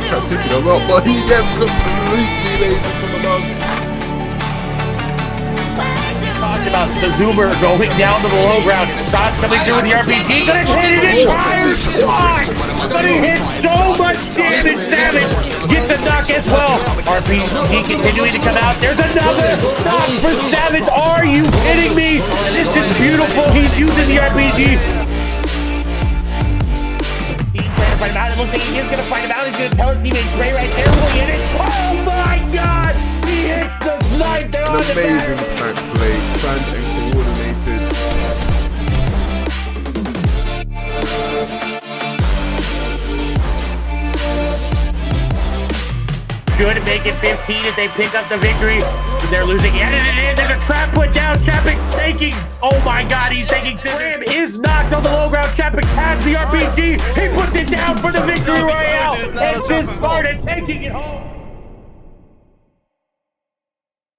picking him up, but he gets completely lazy from above. Talked about the zoomer going down to the low ground. Shots coming through with the RPG. Gonna hit it in fire shot! But he hit so much damage. Savage gets a knock as well. RPG continuing to come out. There's another knock for Savage. Are you kidding me? This is beautiful. He's using the RPG. Dean trying to fight him out. It looks like he is gonna fight him out. He's gonna tell his teammate Ray right there. Will he hit it? Oh my God! He hits the snipe there on the back. An amazing snipe play, planned and coordinated. Should make it 15 if they pick up the victory. They're losing. And there's a trap put down. Chapek's taking. Oh my God, he's taking. Ram is knocked on the low ground. Chapek has the RPG. He puts it down for the victory royale. And Sparta taking it home.